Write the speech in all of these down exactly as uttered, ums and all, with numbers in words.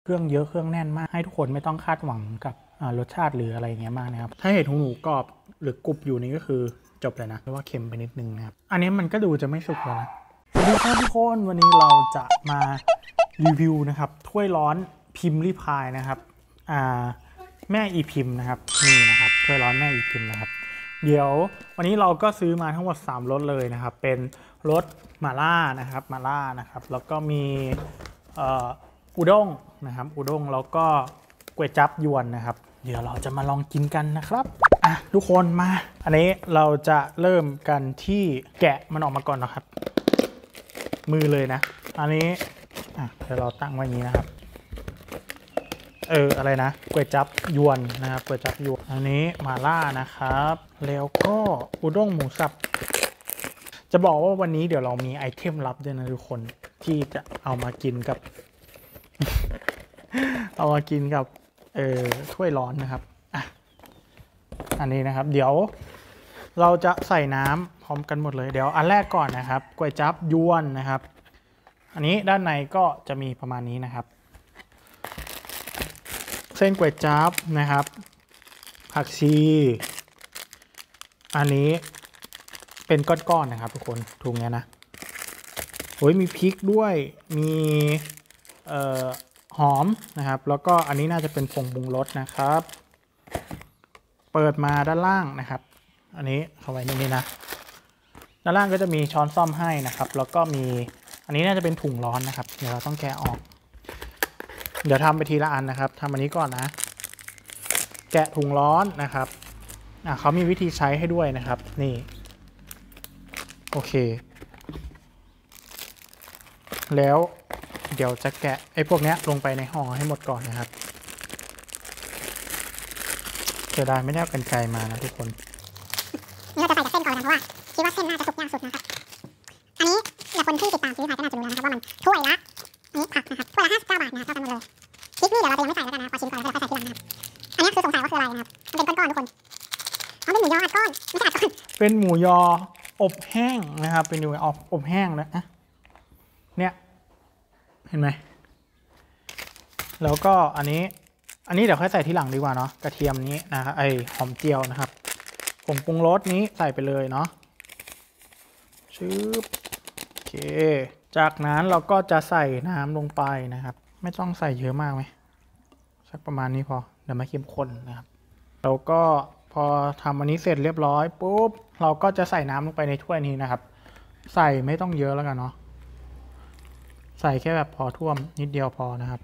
รื่องเยอะเครื่องแน่นมากให้ทุกคนไม่ต้องคาดหวังกับรสชาติหรืออะไรเงี้ยมากนะครับถ้าเห็นหมูกรอบหรือกรุบอยู่นี่ก็คือจบเลยนะเพราะว่าเค็มไปนิดนึงนะครับอันนี้มันก็ดูจะไม่สุกแล้วนะสวัสดีครับทุกคนวันนี้เราจะมารีวิวนะครับถ้วยร้อนพิมพ์รีพายนะครับอ่าแม่อีพิมพ์นะครับนี่นะครับถ้วยร้อนแม่อีพิมพ์นะครับเดี๋ยววันนี้เราก็ซื้อมาทั้งหมดสามรสเลยนะครับเป็นรสมาล่านะครับมาล่านะครับแล้วก็มีอุด้งนะครับอุด้งแล้วก็ก๋วยจั๊บยวนนะครับเดี๋ยวเราจะมาลองกินกันนะครับอ่ะทุกคนมาอันนี้เราจะเริ่มกันที่แกะมันออกมาก่อนนะครับมือเลยนะอันนี้อ่ะเดี๋ยวเราตั้งไว้อย่างนี้นะครับเอออะไรนะก๋วยจั๊บยวนนะครับก๋วยจั๊บยวนอันนี้มาล่านะครับแล้วก็อุด้งหมูสับจะบอกว่าวันนี้เดี๋ยวเรามีไอเทมลับด้วยนะทุกคนที่จะเอามากินกับ เอามากินกับเอ่อถ้วยร้อนนะครับอ่ะอันนี้นะครับเดี๋ยวเราจะใส่น้ำพร้อมกันหมดเลยเดี๋ยวอันแรกก่อนนะครับก๋วยจั๊บยวนนะครับอันนี้ด้านในก็จะมีประมาณนี้นะครับเส้นก๋วยจั๊บนะครับผักชีอันนี้เป็นก้อนๆนะครับทุกคนถุงเนี้ยนะโอ้ยมีพริกด้วยมีเอ่อหอมนะครับแล้วก็อันนี้น่าจะเป็นผงปรุงรสนะครับเปิดมาด้านล่างนะครับอันนี้เข้าไว้ในนี้นะด้านล่างก็จะมีช้อนซ่อมให้นะครับแล้วก็มีอันนี้น่าจะเป็นถุงร้อนนะครับเดี๋ยวเราต้องแกะออกเดี๋ยวทำไปทีละอันนะครับทำอันนี้ก่อนนะแกะถุงร้อนนะครับอ่ะเขามีวิธีใช้ให้ด้วยนะครับนี่โอเคแล้วเดี๋ยวจะแกะไอ้พวกนี้ลงไปในห่อให้หมดก่อนนะครับเสียดายไม่ได้เอากรรไกรมานะทุกคนนี่เราจะใส่จากเส้นก่อนนะเพราะว่าคิดว่าเส้นน่าจะสุกยากสุดนะครับอันนี้เดี๋ยวคนที่ติดตามซื้อขายก็น่าจะรู้แล้วนะครับว่ามันถ้วยละนี่ผักนะครับถ้วยละห้าสิบเก้าบาทนะครับเท่ากันหมดเลยพริกนี่เดี๋ยวเราจะยังไม่ใส่แล้วกันนะขอชิมก่อนแล้วค่อยใส่ทีหลังนะครับอันนี้คือสงสัยว่าคืออะไรนะครับมันเป็นก้อนๆทุกคนอ๋อเป็นหมูยออัดก้อนไม่ใช่อัดก้อนเป็นหมูยออบแห้งนะครับเป็นหมูยออบแห้งนะเนี่ยเห็นไหมแล้วก็อันนี้อันนี้เดี๋ยวค่อยใส่ทีหลังดีกว่าเนาะกระเทียมนี้นะครับไอหอมเจียวนะครับผงปรุงรสนี้ใส่ไปเลยเนาะชืบโอเคจากนั้นเราก็จะใส่น้ำลงไปนะครับไม่ต้องใส่เยอะมากไหมสักประมาณนี้พอเดี๋ยวมาเข้มข้นนะครับแล้วก็พอทำอันนี้เสร็จเรียบร้อยปุ๊บเราก็จะใส่น้ำลงไปในถ้วยนี้นะครับใส่ไม่ต้องเยอะแล้วกันเนาะใส่แค่แบบพอท่วมนิดเดียวพอนะครับ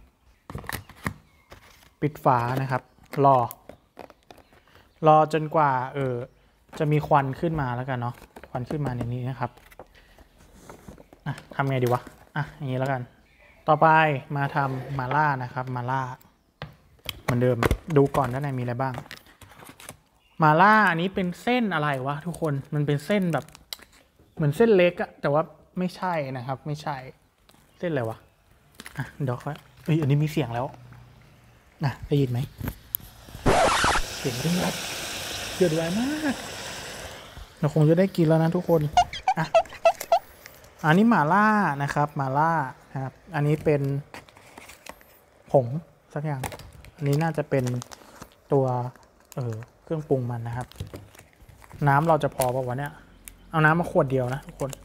ปิดฝานะครับรอรอจนกว่าเออจะมีควันขึ้นมาแล้วกันเนาะควันขึ้นมาในนี้นะครับอ่ะทำไงดีวะอ่ะอย่างนี้แล้วกันต่อไปมาทำมาล่านะครับมาล่าเหมือนเดิมดูก่อนด้านในมีอะไรบ้างมาล่าอันนี้เป็นเส้นอะไรวะทุกคนมันเป็นเส้นแบบเหมือนเส้นเล็กอะแต่ว่าไม่ใช่นะครับไม่ใช่เส้นอะไรวะอ่ะเดี๋ยวค่อยเอ้ยอันนี้มีเสียงแล้วนะได้ยินไหมเสียงเรื่องอะไรเดือดร้อนมากเราคงจะได้กินแล้วนะทุกคนอ่ะอันนี้หม่าล่านะครับหม่าล่านะครับอันนี้เป็นผงสักอย่างอันนี้น่าจะเป็นตัวเออเครื่องปรุงมันนะครับน้ำเราจะพอป่ะวะเนี่ยเอาน้ำมาขวดเดียวนะทุกคน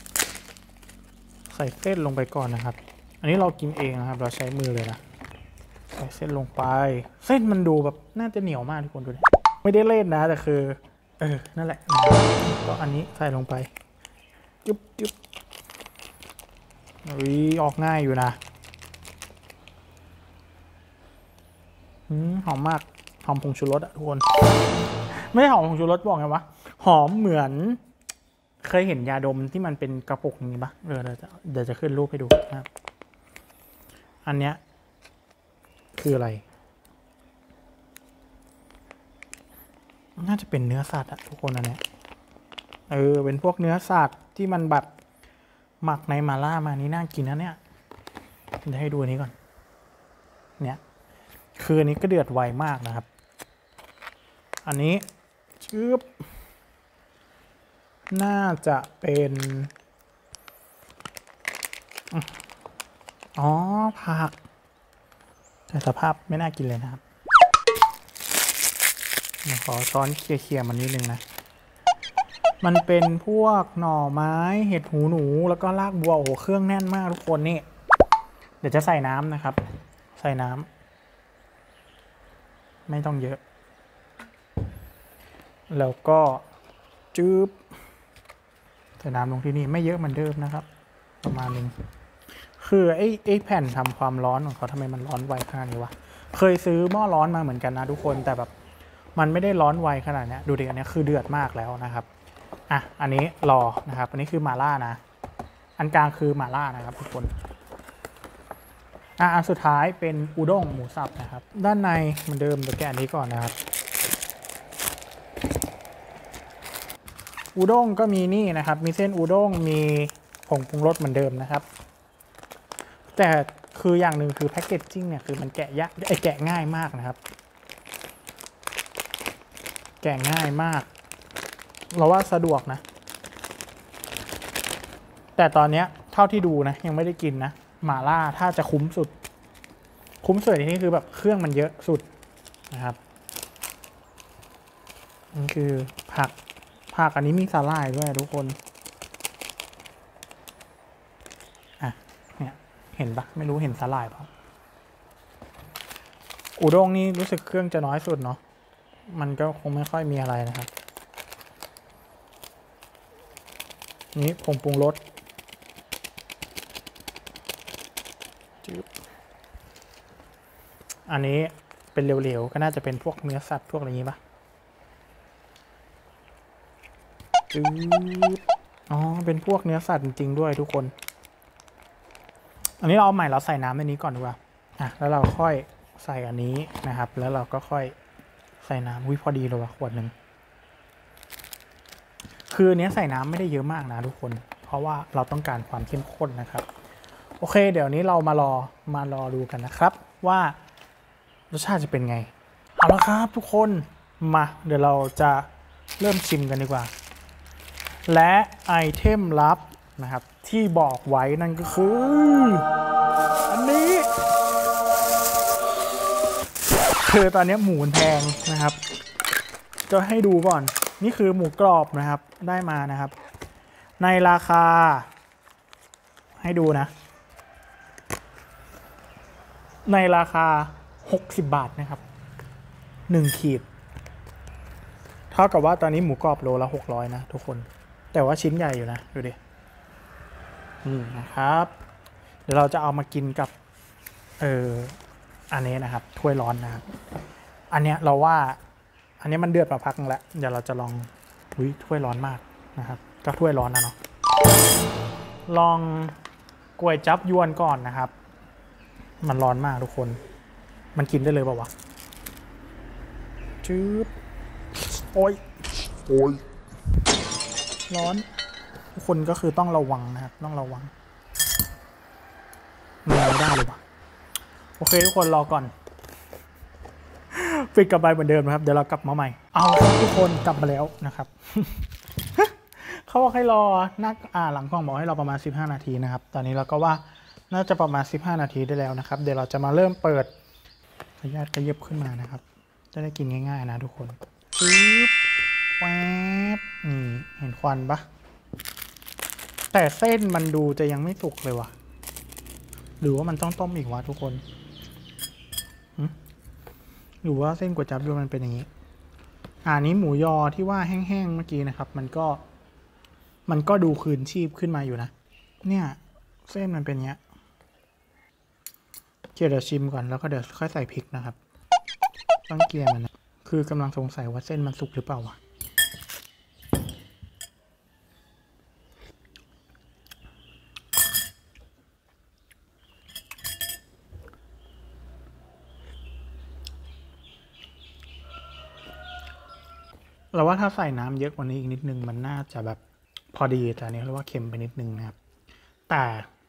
ใส่เส้นลงไปก่อนนะครับอันนี้เรากินเองนะครับเราใช้มือเลยนะใส่เส้นลงไปเส้นมันดูแบบน่าจะเหนียวมากทุกคนดูดิไม่ได้เล่นนะแต่คือเออนั่นแหละก็อันนี้ใส่ลงไปจุ๊บจุ๊บอุ้ยออกง่ายอยู่นะอืมหอมมากหอมผงชูรสอะทุกคนไม่หอมผงชูรสบอกไงวะหอมเหมือนเคยเห็นยาดมที่มันเป็นกระปุกอย่างนี้ปะเออเดี๋ยวจะเดี๋ยวจะขึ้นรูปให้ดูนะครับอันเนี้ยคืออะไรน่าจะเป็นเนื้อสัตว์อะทุกคนอันเนี้ยเออเป็นพวกเนื้อสัตว์ที่มันแบบหมักในมาล่ามานี้น่ากินนะเนี่ยเดี๋ยวให้ดูอันนี้ก่อนเนี่ยคืออันนี้ก็เดือดไวมากนะครับอันนี้ชืบน่าจะเป็นอ๋อผักแต่สภาพไม่น่ากินเลยนะครับขอช้อนเคลียร์ๆมันนิดนึงนะมันเป็นพวกหน่อไม้เห็ดหูหนูแล้วก็รากบัวโอ้โหเครื่องแน่นมากทุกคนนี่เดี๋ยวจะใส่น้ำนะครับใส่น้ำไม่ต้องเยอะแล้วก็จืบใส่น้ำลงที่นี่ไม่เยอะเหมือนเดิมนะครับประมาณนึงคือไอ้ไอ้แผ่นทำความร้อนของเขาทำไมมันร้อนไวขนาดนี้วะเคยซื้อหม้อร้อนมาเหมือนกันนะทุกคนแต่แบบมันไม่ได้ร้อนไวขนาดนี้ดูดิอันนี้คือเดือดมากแล้วนะครับอ่ะอันนี้รอนะครับอันนี้คือหม่าล่านะอันกลางคือหม่าล่านะครับทุกคนอ่ะอันสุดท้ายเป็นอุด้งหมูสับนะครับด้านในเหมือนเดิมเดี๋ยวแกะอันนี้ก่อนนะครับอุด้งก็มีนี่นะครับมีเส้นอุด้งมีผงปรุงรสเหมือนเดิมนะครับแต่คืออย่างหนึ่งคือแพ็กเกจจิ้งเนี่ยคือมันแกะยากไอแกะง่ายมากนะครับแกะง่ายมากเราว่าสะดวกนะแต่ตอนนี้เท่าที่ดูนะยังไม่ได้กินนะหม่าล่าถ้าจะคุ้มสุดคุ้มสุดในที่นี้คือแบบเครื่องมันเยอะสุดนะครับนี่คือผักผักอันนี้มีสาหร่ายด้วยทุกคนอ่ะเนี่ยเห็นปะไม่รู้เห็นสาหร่ายปะอุด้งนี่รู้สึกเครื่องจะน้อยสุดเนาะมันก็คงไม่ค่อยมีอะไรนะครับนี้ผงปรุงรสอันนี้เป็นเหลวๆก็น่าจะเป็นพวกเนื้อสัตว์พวกอะไรอย่างนี้ปะจืดอ๋อเป็นพวกเนื้อสัตว์จริงๆด้วยทุกคนอันนี้เราเอาใหม่เราใส่น้ำในนี้ก่อนดีกว่าอ่ะแล้วเราค่อยใส่อันนี้นะครับแล้วเราก็ค่อยใส่น้ำวิพอดีเลยว่ะขวดหนึ่งคือเนี้ยใส่น้ำไม่ได้เยอะมากนะทุกคนเพราะว่าเราต้องการความเข้มข้นนะครับโอเคเดี๋ยวนี้เรามารอมารอดูกันนะครับว่ารสชาติจะเป็นไงเอาละครับทุกคนมาเดี๋ยวเราจะเริ่มชิมกันดีกว่าและไอเทมลับนะครับที่บอกไว้นั่นก็คืออันนี้คือตอนนี้หมูแพงนะครับจะให้ดูก่อนนี่คือหมูกรอบนะครับได้มานะครับในราคาให้ดูนะในราคาหกสิบบาทนะครับหนึ่งขีดเท่ากับว่าตอนนี้หมูกรอบโลละหกร้อยนะทุกคนแต่ว่าชิ้นใหญ่อยู่นะดูดินี่นะครับเดี๋ยวเราจะเอามากินกับเอออันนี้นะครับถ้วยร้อนนะครับอันเนี้ยเราว่าอันนี้มันเดือดมาพักนึงแล้วเดี๋ยวเราจะลองอุ้ยถ้วยร้อนมากนะครับก็ถ้วยร้อนนะเนาะลองก๋วยจั๊บยวนก่อนนะครับมันร้อนมากทุกคนมันกินได้เลยเปล่าวะจืดโอ้ยโอ้ยร้อนทุกคนก็คือต้องระวังนะครับต้องระวังมันไม่ได้เลยวะโอเคทุกคนรอก่อนปิดกลับไปเหมือนเดิมนะครับเดี๋ยวเรากลับมาใหม่เอาทุกคนกลับมาแล้วนะครับ เขาบอกให้รอนักอ่าหลังกล้องบอกให้รอประมาณสิบห้านาทีนะครับตอนนี้เราก็ว่าน่าจะประมาณสิบห้านาทีได้แล้วนะครับเดี๋ยวเราจะมาเริ่มเปิดขยับขยับขึ้นมานะครับจะได้กินง่ายๆนะทุกคนปึ๊บแวบนี่เห็นควันปะแต่เส้นมันดูจะยังไม่สุกเลยว่ะหรือว่ามันต้องต้มอีกวะทุกคนหรือว่าเส้นก๋วยจั๊บยวนมันเป็นอย่างนี้อ่านี้หมูยอที่ว่าแห้งๆเมื่อกี้นะครับมันก็มันก็ดูคืนชีพขึ้นมาอยู่นะเนี่ยเส้นมันเป็นเนี้ยเดี๋ยวชิมก่อนแล้วก็เดี๋ยวค่อยใส่พริกนะครับต้องเกลี่ยมันนะคือกำลังสงสัยว่าเส้นมันสุกหรือเปล่าวะเราว่าถ้าใส่น้ำเยอะกว่านี้อีกนิดนึงมันน่าจะแบบพอดีแต่อันนี้เรียกว่าเค็มไปนิดนึงนะครับแต่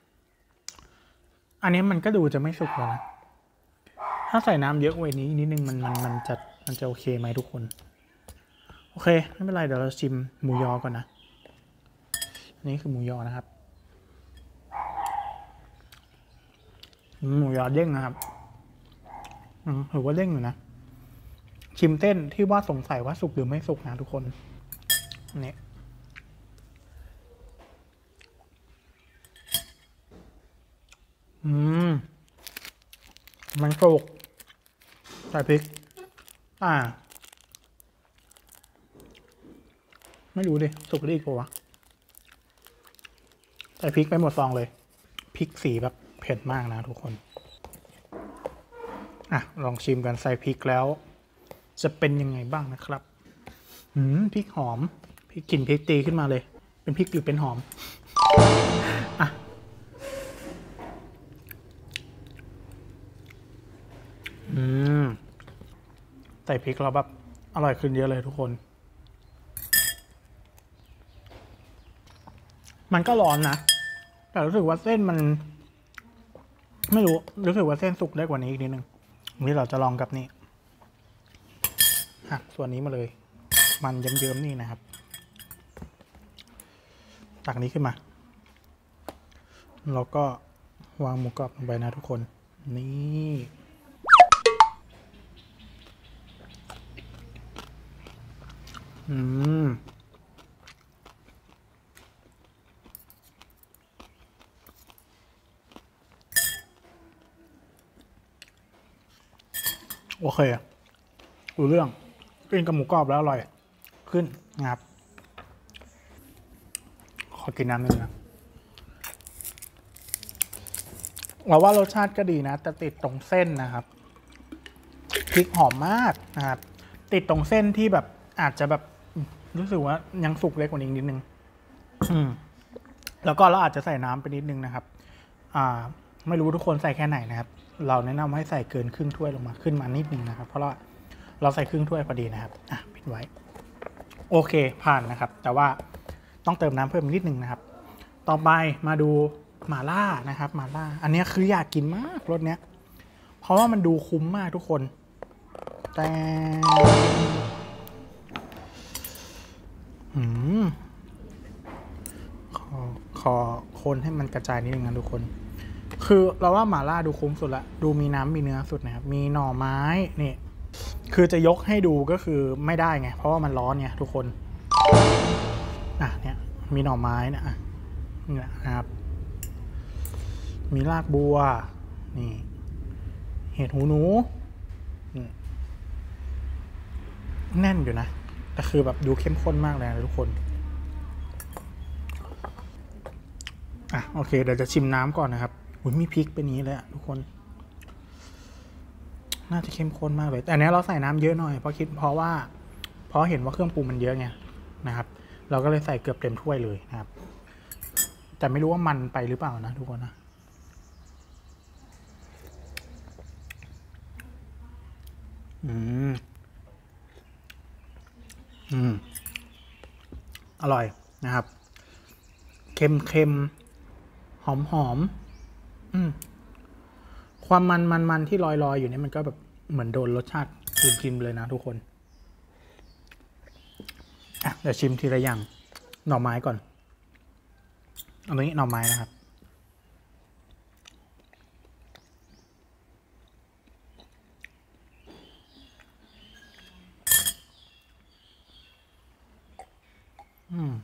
อันนี้มันก็ดูจะไม่สุกแล้วนะถ้าใส่น้ำเยอะกว่านี้นิดนึงมันมันมันจะมันจะโอเคไหมทุกคนโอเคไม่เป็นไรเดี๋ยวเราชิมหมูยอก่อนนะอันนี้คือหมูยอนะครับหมูยอเด้งนะครับอืมถือว่าเร่งอยู่นะชิมเส้นที่ว่าสงสัยว่าสุกหรือไม่สุกนะทุกคนนี่อืมมันสุกใส่พริกอ่าไม่รู้ดิสุกได้อีกปะวะใส่พริกไปหมดซองเลยพริกสีแบบเผ็ดมากนะทุกคนอ่ะลองชิมกันใส่พริกแล้วจะเป็นยังไงบ้างนะครับอืมพริกหอมพริกกลิ่นพริกตีขึ้นมาเลยเป็นพริกหรือเป็นหอมอ่ะอืมใส่พริกแล้วแบบอร่อยขึ้นเยอะเลยทุกคนมันก็ร้อนนะแต่รู้สึกว่าเส้นมันไม่รู้รู้สึกว่าเส้นสุกได้กว่านี้อีกนิดนึงวันนี้เราจะลองกับนี่หักส่วนนี้มาเลยมันเยิ้มๆนี่นะครับตักนี้ขึ้นมาแล้วก็วางหมูกรอบลงไปนะทุกคนนี่อืมโอเครู้เรื่องกินกับหมูกรอบแล้วอร่อยขึ้นนะครับขอกินน้ำนึงนะเราว่ารสชาติก็ดีนะแต่ติดตรงเส้นนะครับพริกหอมมากนะครับติดตรงเส้นที่แบบอาจจะแบบรู้สึกว่ายังสุกเล็กกว่านี้นิดนึงอืมแล้วก็เราอาจจะใส่น้ำไปนิดนึงนะครับอ่าไม่รู้ทุกคนใส่แค่ไหนนะครับเราแนะนำให้ใส่เกินครึ่งถ้วยลงมาขึ้นมานิดนึงนะครับเพราะว่าเราใส่ครึ่งถ้วยพอดีนะครับอ่ะปิดไว้โอเคผ่านนะครับแต่ว่าต้องเติมน้ำเพิ่มนิดนึงนะครับต่อไปมาดูหม่าล่านะครับหม่าล่าอันนี้คืออยากกินมากรสเนี้ยเพราะว่ามันดูคุ้มมากทุกคนแต่อืมขอขอคนให้มันกระจายนิดนึงนะทุกคนคือเราว่าหม่าล่าดูคุ้มสุดละดูมีน้ำมีเนื้อสุดนะครับมีหน่อไม้นี่คือจะยกให้ดูก็คือไม่ได้ไงเพราะว่ามันร้อนไงทุกคนอ่ะเนี่ยมีหน่อไม้นะอ่ะนี่นะครับมีรากบัวนี่เห็ดหูหนูแน่นอยู่นะแต่คือแบบดูเข้มข้นมากเลยนะทุกคนอ่ะโอเคเดี๋ยวจะชิมน้ำก่อนนะครับอุ้ยมีพริกเป็นนี้เลยอะทุกคนน่าจะเข้มข้นมากเลยแต่อันนี้เราใส่น้ำเยอะหน่อยเพราะคิดเพราะว่าเพราะเห็นว่าเครื่องปรุงมันเยอะไงนะครับเราก็เลยใส่เกือบเต็มถ้วยเลยนะครับแต่ไม่รู้ว่ามันไปหรือเปล่านะทุกคนนะอืมอืมอร่อยนะครับเค็มเค็มหอมหอมอืมความมันมันมันที่ลอยลอยอยู่เนี่ยมันก็แบบเหมือนโดนรสชาติอื่นกินเลยนะทุกคนอ่ะเดี๋ยวชิมทีละอย่างหน่อไม้ก่อนอันนี้หน่อไม้นะครับอืม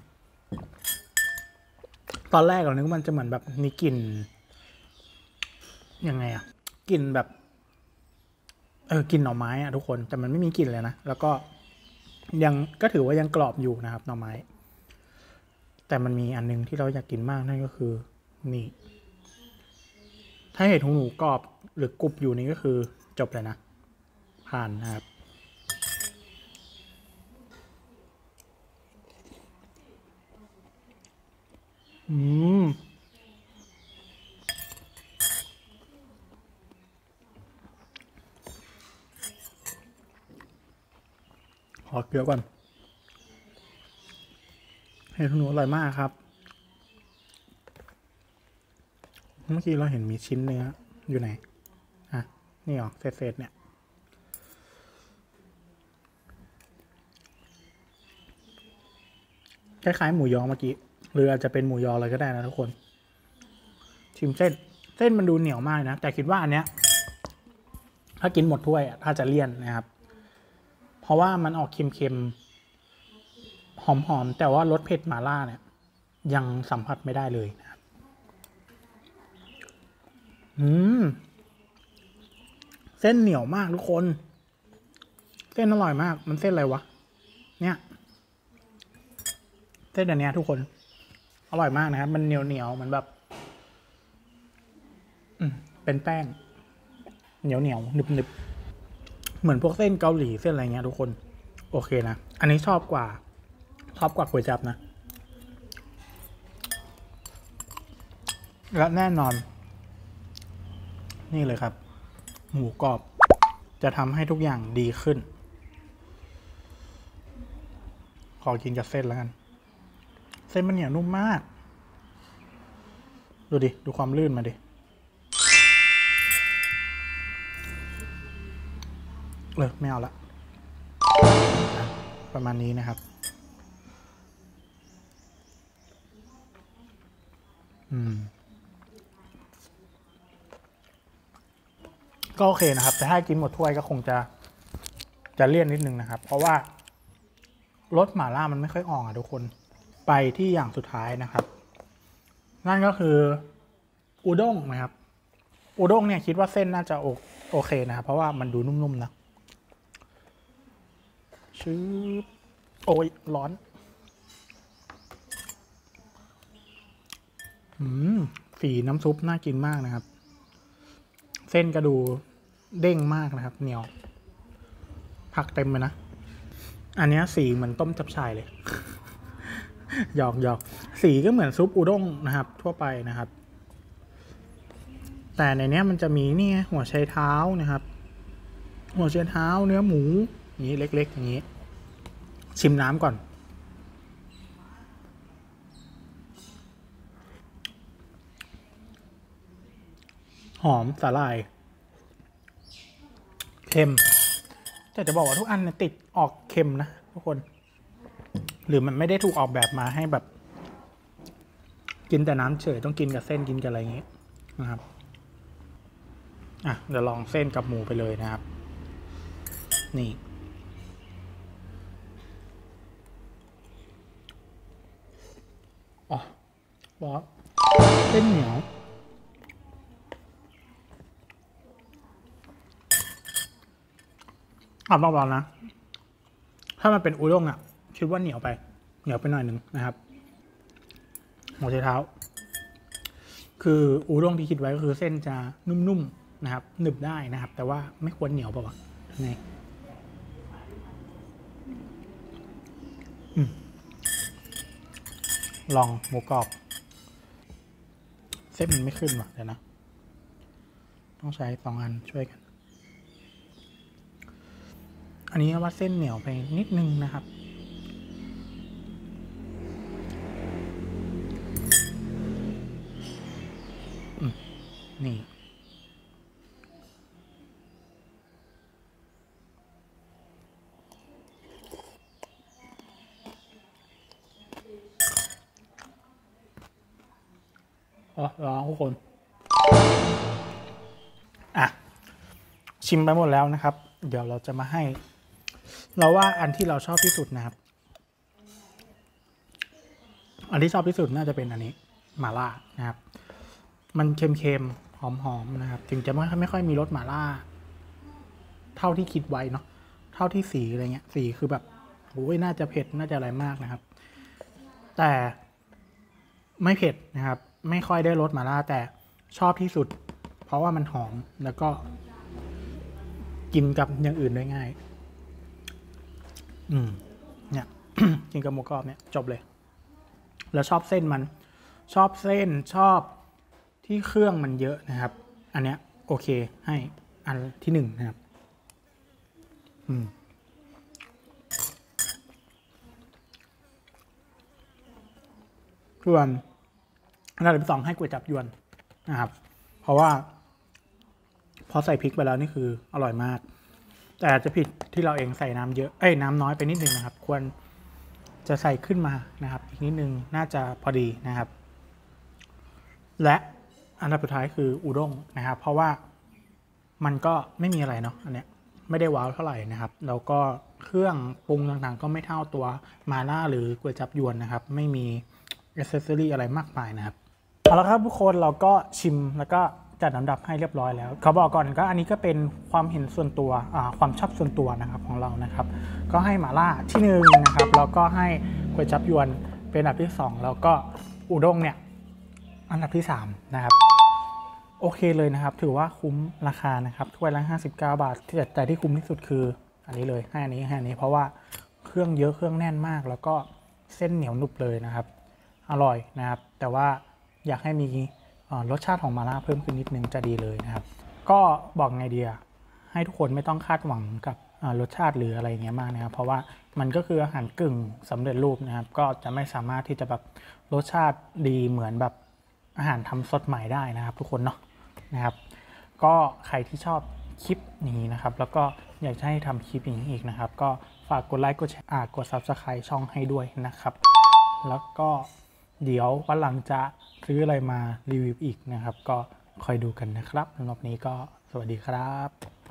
ตอนแรกเรานึกว่ามันจะเหมือนแบบมีกลิ่นยังไงอะกลิ่นแบบเออกลิ่นหน่อไม้อะทุกคนแต่มันไม่มีกลิ่นเลยนะแล้วก็ยังก็ถือว่ายังกรอบอยู่นะครับหน่อไม้แต่มันมีอันนึงที่เราอยากกินมากนั่นก็คือนี่ถ้าเห็ดหูหนูกรอบหรือกรุบอยู่นี่ก็คือจบเลยนะผ่านนะครับอืมขอเกลือก่อนเห็ดหูหนูอร่อยมากครับเมื่อกี้เราเห็นมีชิ้นเนื้ออยู่ไหนอ่ะนี่หรอเศษๆเนี่ยคล้ายๆหมูยอเมื่อกี้หรืออาจจะเป็นหมูยออะไรก็ได้นะทุกคนชิมเส้นเส้นมันดูเหนียวมากนะแต่คิดว่าอันเนี้ยถ้ากินหมดถ้วยถ้าจะเลี่ยนนะครับ เพราะว่ามันออกเค็มๆหอมๆแต่ว่ารสเผ็ดหม่าล่าเนี่ยยังสัมผัสไม่ได้เลยนะครับอืมเส้นเหนียวมากทุกคนเส้นอร่อยมากมันเส้นอะไรวะเนี่ยเส้นอันเนี้ยทุกคนอร่อยมากนะครับมันเหนียวเหนียวมันแบบอืมเป็นแป้งเหนียวเหนียวหนึบหนึบเหมือนพวกเส้นเกาหลีเส้นอะไรเงี้ยทุกคนโอเคนะอันนี้ชอบกว่าชอบกว่าก๋วยจั๊บนะและแน่นอนนี่เลยครับหมูกรอบจะทำให้ทุกอย่างดีขึ้นขอกินกับเส้นแล้วกันเส้นมันเหนียวนุ่มมากดูดิดูความลื่นมาดิเออไม่เอาละประมาณนี้นะครับอืมก็โอเคนะครับแต่ถ้ากินหมดถ้วยก็คงจะจะเลี่ยนนิดนึงนะครับเพราะว่ารสหม่าล่ามันไม่ค่อยออกอ่ะทุกคนไปที่อย่างสุดท้ายนะครับนั่นก็คืออุด้งนะครับอุด้งเนี่ยคิดว่าเส้นน่าจะโอเคนะครับเพราะว่ามันดูนุ่มๆนะชื้อโอ้ยร้อนอืมสีน้ำซุปน่ากินมากนะครับเส้นก็ดูเด้งมากนะครับเหนียวผักเต็มเลยนะอันนี้สีเหมือนต้มจับฉ่ายเลย หยอกหยอกสีก็เหมือนซุปอุด้งนะครับทั่วไปนะครับแต่ในนี้มันจะมีนี่หัวไชเท้านะครับหัวไชเท้าเนื้อหมูอย่างนี้เล็กๆอย่างนี้ชิมน้ำก่อนหอมสาหร่ายเค็มแต่จะบอกว่าทุกอันเนี่ยติดออกเค็มนะทุกคนหรือมันไม่ได้ถูกออกแบบมาให้แบบกินแต่น้ำเฉยต้องกินกับเส้นกินกับอะไรอย่างงี้นะครับอ่ะเดี๋ยวลองเส้นกับหมูไปเลยนะครับนี่อ๋อว้าวเส้นเหนียวอ่ะบอกเรานะถ้ามันเป็นอุด้งอ่ะคิดว่าเหนียวไปเหนียวไปหน่อยหนึ่งนะครับหัวไชเท้าคืออุด้งที่คิดไว้ก็คือเส้นจะนุ่มๆนะครับหนึบได้นะครับแต่ว่าไม่ควรเหนียวเปล่าวะไงลองหมูกรอบเส้นมันไม่ขึ้นว่ะเดี๋ยวนะต้องใช้สองอันช่วยกันอันนี้ว่าเส้นเหนียวไปนิดนึงนะครับนี่อ๋อรอทุกคนอ่ะชิมไปหมดแล้วนะครับเดี๋ยวเราจะมาให้เราว่าอันที่เราชอบที่สุดนะครับอันที่ชอบที่สุดน่าจะเป็นอันนี้หม่าล่านะครับมันเค็มๆหอมๆนะครับถึงจะไม่ไม่ค่อยมีรสหม่าล่าเท่าที่คิดไว้เนาะเท่าที่สีอะไรเงี้ยสีคือแบบโอ้ยน่าจะเผ็ดน่าจะอะไรมากนะครับแต่ไม่เผ็ดนะครับไม่ค่อยได้รสหม่าล่าแต่ชอบที่สุดเพราะว่ามันหอมแล้วก็กินกับอย่างอื่นได้ง่ายอืมเนี่ย กินกับหมูกรอบเนี่ยจบเลยแล้วชอบเส้นมันชอบเส้นชอบที่เครื่องมันเยอะนะครับอันเนี้ยโอเคให้อันที่หนึ่งนะครับอืมส่วนอันดับที่สองให้ก๋วยจั๊บยวนนะครับเพราะว่าพอใส่พริกไปแล้วนี่คืออร่อยมากแต่อาจจะผิดที่เราเองใส่น้ำเยอะเอ้ยน้ำน้อยไปนิดนึงนะครับควรจะใส่ขึ้นมานะครับอีกนิดนึงน่าจะพอดีนะครับและอันดับสุดท้ายคืออุด้งนะครับเพราะว่ามันก็ไม่มีอะไรเนาะอันเนี้ยไม่ได้ว้าวเท่าไหร่นะครับแล้วก็เครื่องปรุงต่างๆก็ไม่เท่าตัวมาล่าหรือก๋วยจับยวนนะครับไม่มีอิสเซอรี่อะไรมากมายนะครับเอาละครับทุกคนเราก็ชิมแล้วก็จัดลำดับให้เรียบร้อยแล้วเขาบอกก่อนก็อันนี้ก็เป็นความเห็นส่วนตัวความชอบส่วนตัวนะครับของเรานะครับก็ให้หม่าล่าที่หนึ่งนะครับแล้วก็ให้ก๋วยจับยวนเป็นอันดับที่สองแล้วก็อุด้งเนี่ยอันดับที่สามนะครับโอเคเลยนะครับถือว่าคุ้มราคานะครับถ้วยละห้าสิบเก้าบาทแต่ที่คุ้มที่สุดคืออันนี้เลยให้อันนี้ให้อันนี้เพราะว่าเครื่องเยอะเครื่องแน่นมากแล้วก็เส้นเหนียวหนุบเลยนะครับอร่อยนะครับแต่ว่าอยากให้มีรสชาติของมาล่าเพิ่มขึ้นนิดนึงจะดีเลยนะครับก็บอกไงดีอะให้ทุกคนไม่ต้องคาดหวังกับรสชาติหรืออะไรเงี้ยมากนะครับเพราะว่ามันก็คืออาหารกึ่งสำเร็จรูปนะครับก็จะไม่สามารถที่จะแบบรสชาติดีเหมือนแบบอาหารทำสดใหม่ได้นะครับทุกคนเนาะนะครับก็ใครที่ชอบคลิปนี้นะครับแล้วก็อยากให้ทำคลิปอย่างนี้อีกนะครับก็ฝากกดไลค์กดแชร์กด ซับสไครบ์ ช่องให้ด้วยนะครับแล้วก็เดี๋ยววันหลังจะซื้ออะไรมารีวิวอีกนะครับก็คอยดูกันนะครับสำหรับนี้ก็สวัสดีครับ